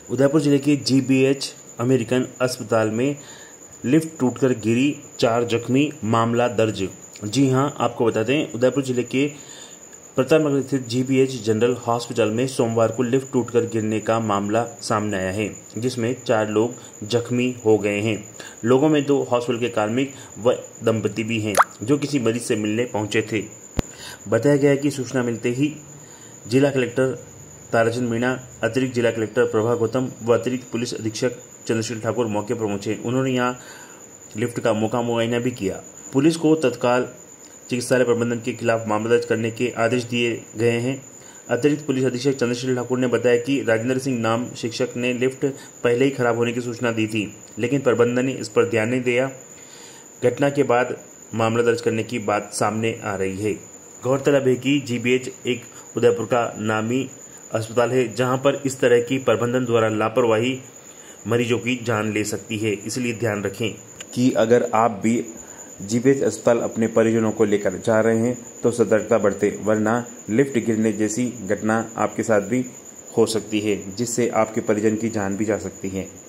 उदयपुर जिले के GBH American अस्पताल में लिफ्ट टूटकर गिरी, 4 जख्मी, मामला दर्ज। जी हां, आपको बता दें, उदयपुर जिले के प्रतापनगर स्थित जीबीएच जनरल हॉस्पिटल में सोमवार को लिफ्ट टूटकर गिरने का मामला सामने आया है, जिसमें 4 लोग जख्मी हो गए हैं। लोगों में 2 हॉस्पिटल के कार्मिक व दंपति भी हैं, जो किसी मरीज से मिलने पहुंचे थे। बताया गया है कि सूचना मिलते ही जिला कलेक्टर ताराचंद मीणा, अतिरिक्त जिला कलेक्टर प्रभा गौतम व अतिरिक्त पुलिस अधीक्षक चंद्रशील ठाकुर मौके पर पहुंचे। उन्होंने यहां लिफ्ट का मुआयना भी किया। पुलिस को तत्काल चिकित्सालय प्रबंधन के खिलाफ मामला दर्ज करने के आदेश दिए गए हैं। अतिरिक्त पुलिस अधीक्षक चंद्रशील ठाकुर ने बताया कि राजेंद्र सिंह नाम शिक्षक ने लिफ्ट पहले ही खराब होने की सूचना दी थी, लेकिन प्रबंधन ने इस पर ध्यान नहीं दिया। घटना के बाद मामला दर्ज करने की बात सामने आ रही है। गौरतलब है कि जीबीएच एक उदयपुर का नामी अस्पताल है, जहां पर इस तरह की प्रबंधन द्वारा लापरवाही मरीजों की जान ले सकती है। इसलिए ध्यान रखें कि अगर आप भी जीबीएच अस्पताल अपने परिजनों को लेकर जा रहे हैं तो सतर्कता बरतें, वरना लिफ्ट गिरने जैसी घटना आपके साथ भी हो सकती है, जिससे आपके परिजन की जान भी जा सकती है।